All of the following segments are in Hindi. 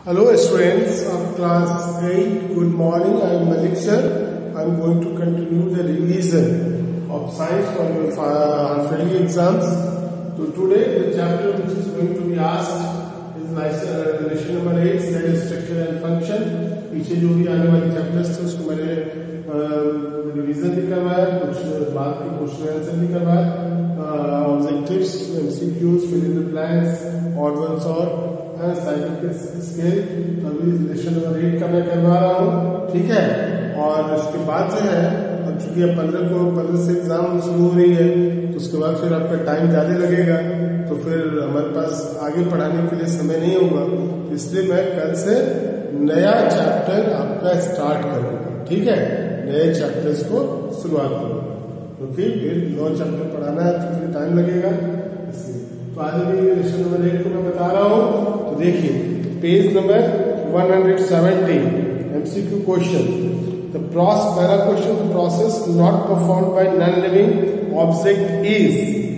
Hello students of class 8, good morning. I am Malik sir. I am going to continue the revision of science for your half-yearly exams. So today the chapter which is going to be asked is lesson number 8, cell structure and function. पीछे जो भी आने वाले चैप्टर्स थे उसको मैंने रिवीजन भी करवाया, कुछ बाद के क्वेश्चन आंसर भी करवाया, objectives, MCQs, fill in the blanks, odd ones और साइंटिफिक स्केल। अभी लेसन नंबर 8 का मैं करवा रहा हूँ, ठीक है। और उसके बाद जो है, अब चूंकि अब 15 से एग्जाम शुरू हो रही है, तो उसके बाद फिर आपका टाइम ज्यादा लगेगा, तो फिर हमारे पास आगे पढ़ाने के लिए समय नहीं होगा। इसलिए मैं कल से नया चैप्टर आपका स्टार्ट करूंगा, ठीक है। नए चैप्टर्स को शुरुआत करूंगा, क्योंकि फिर 9 चैप्टर पढ़ाना है तो फिर टाइम लगेगा, इसलिए। तो आज भी लेसन नंबर 8 को मैं बता रहा हूँ। तो देखिए पेज नंबर 170, एमसीक्यू क्वेश्चन। पहला question, the process not performed by non living object is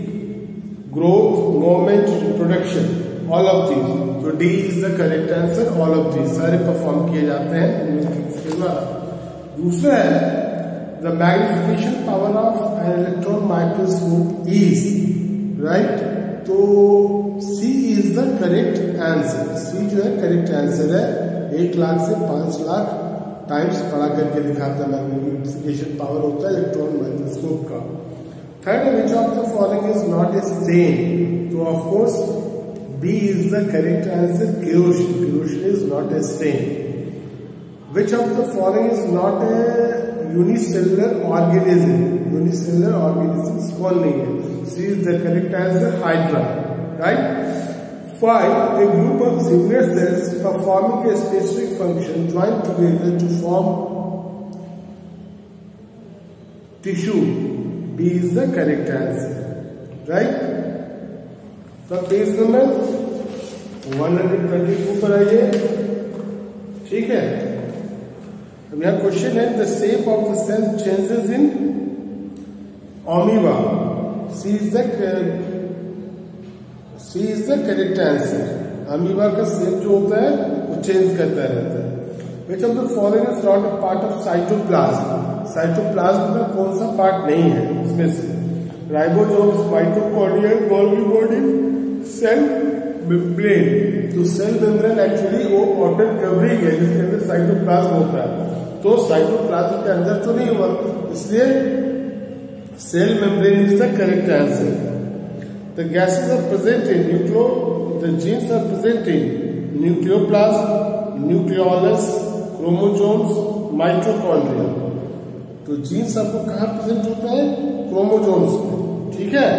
growth, movement, reproduction, all of these. तो D is the correct answer, all of these सारे परफॉर्म किए जाते हैं इसके द्वारा। दूसरा है the magnification power of an electron microscope is, right. तो C is the correct answer, C जो है करेक्ट आंसर है। 1 लाख से 5 लाख टाइम्स बढ़ा करके दिखाता है मैग्निफिकेशन पावर होता है इलेक्ट्रॉन माइक्रोस्कोप का। Third, which of the following is not a stain. तो of course B is the correct answer, kerosene, kerosene is not a stain. Which of the following is not a unicellular organism, unicellular organism कौन नहीं है। C is the correct answer, hydra, right. 5, a group of similar cells performing a specific function join together to form tissue. B is the correct answer, right? तो पेज नंबर 122 पर आइए, ठीक है। अब यहाँ क्वेश्चन है the shape of the cell changes in amoeba. C is the correct answer. Amoeba का शेप जो होता है वो चेंज करता रहता है। Which of the following is not a part of cytoplasm. Cytoplasm का कौन सा पार्ट नहीं है इसमें से। Ribosomes, mitochondria, Golgi body, cell membrane. तो सेल मेम्ब्रेन एक्चुअली वो आउटर कवरिंग है जिसके अंदर साइटोप्लाज्म होता है। तो साइटोप्लाज्म के अंदर तो नहीं हुआ, इसलिए cell membrane is the correct answer. The gases are present in the genes are present in nucleoplasm, nucleolus, chromosomes, mitochondria। तो जीन्स आपको कहाँ प्रेजेंट होता है, क्रोमोसोम्स में, ठीक है।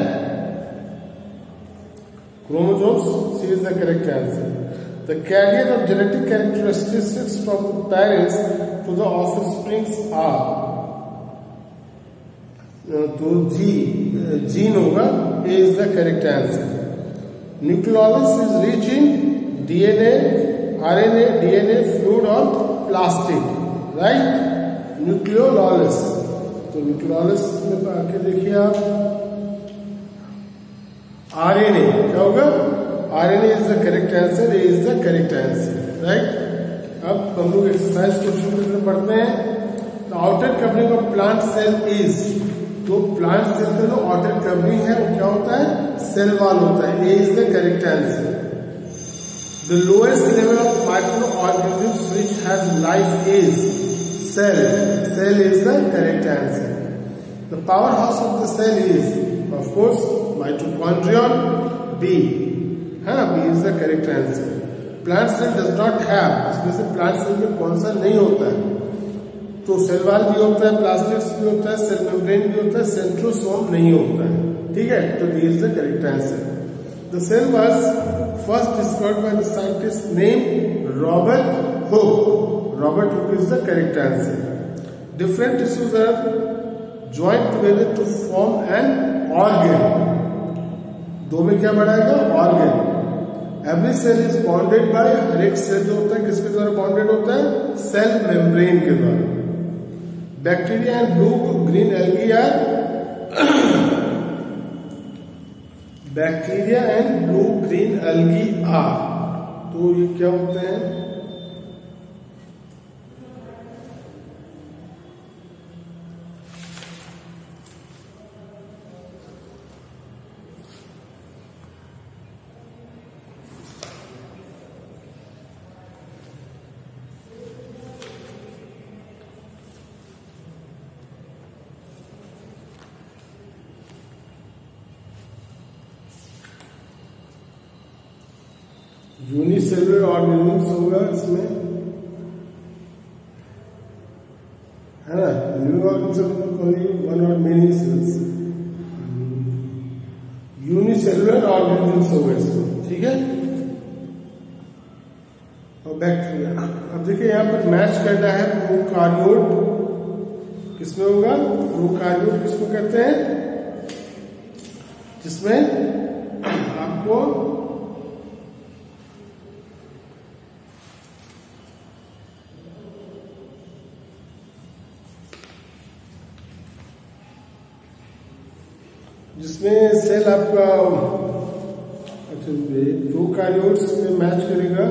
Chromosomes, C is the correct answer. The carrier of genetic characteristics from the parents to the offsprings are। तो जीन होगा, A is the correct answer. Nucleolus is rich in DNA, RNA, DNA, fluid और प्लास्टिक, राइट। न्यूक्लियोलस, तो न्यूक्लियोलस में आके देखिए आप, आरएनए क्या होगा, RNA is the correct answer, A is the correct answer, right. अब हम लोग एक्सरसाइज क्वेश्चन की तरफ बढ़ते हैं। तो outer covering of plant cell is, तो प्लांट सेल का जो आउटर कवरिंग है वो क्या होता है, सेल वॉल होता है। A is the correct answer. The lowest level of micro organism which has life is cell, cell is the correct answer. The power house of the cell is of course mitochondrion, B, हाँ, B is the correct answer. Plant cell does not have, इसमें से प्लांट सेल में कौन सा नहीं होता है, तो सेल वॉल भी होता है, प्लास्टिक्स भी होता है, सेल मेम्ब्रेन भी होता है, सेंट्रोसोम नहीं होता है, ठीक है। तो D is the correct answer. The cell was first discovered by the scientist name Robert Hooke. Robert Hooke is the correct answer. Different tissues are joint together to form an organ. दो में क्या बनाएगा, organ. Every cell is bonded by, हर एक सेल जो होता है किसके द्वारा बॉन्डेड होता है, सेल मेम्ब्रेन के द्वारा। Bacteria and blue green algae are, bacteria and blue green algae are, तो ये क्या होते हैं, यूनिसेलुलर ऑर्गेनिज्म होगा इसमें, है ना। लिविंग ऑर्गेनिज्म ओनली वन और मेनी सेल्स, यूनिसेलुलर ऑर्गेनिज्म होगा इसमें, ठीक है। और बैक्टीरिया, अब देखिए यहाँ पर मैच करना है प्रोकार्योट किसमें होगा, प्रोकार्योट किसको कहते हैं, जिसमें आपको जिसमें सेल आपका, अच्छा प्रोकार्योट्स में मैच करेगा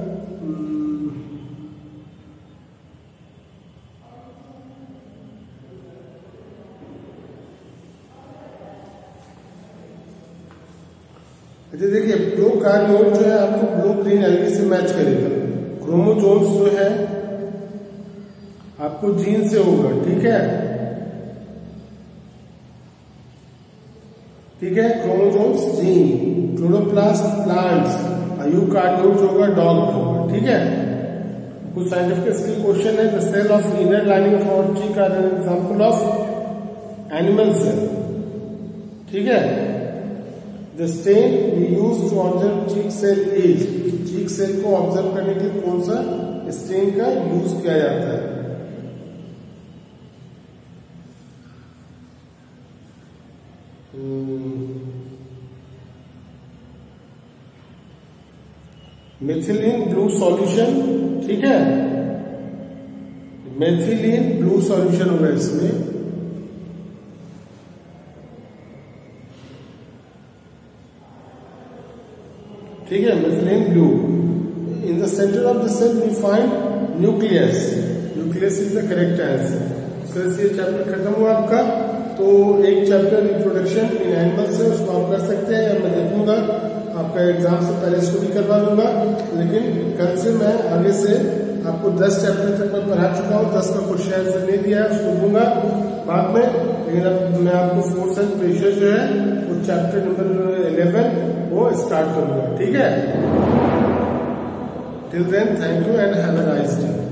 अच्छा देखिए प्रोकार्योट जो है आपको ब्लू ग्रीन एल्गी से मैच करेगा, क्रोमोसोम्स जो है आपको जीन से होगा, ठीक है, ठीक है, chromosomes gene, chloroplast plants, eukaryote जो होगा डॉग होगा, ठीक है। कुछ साइंटिफिक क्वेश्चन है, the cell of inner lining of our cheek are an example of animal cell, ठीक है। The stain we use to observe cheek cell as, cheek cell को ऑब्जर्व करने के लिए कौन सा स्टेन का यूज किया जाता है, मेथिलीन ब्लू सॉल्यूशन, ठीक है, मेथिलीन ब्लू सॉल्यूशन होगा इसमें, ठीक है, methylene blue. In the center of the cell we find nucleus, nucleus is the correct answer. तो ये चैप्टर खत्म हुआ आपका। तो एक चैप्टर रिप्रोडक्शन इन एनिमल्स है, उसको आप कर सकते हैं, या मैं देखूंगा आपका एग्जाम से पहले इसको भी करवा दूंगा, लेकिन कल से मैं आगे से आपको 10 चैप्टर तक मैं पढ़ा चुका हूँ, 10 का क्वेश्चन आंसर नहीं दिया है, उसको दूंगा बाद में, लेकिन अब मैं आपको फोर्स एंड प्रेशर जो है वो चैप्टर नंबर 11 वो स्टार्ट करूंगा, ठीक है। Till then thank you and have a nice day.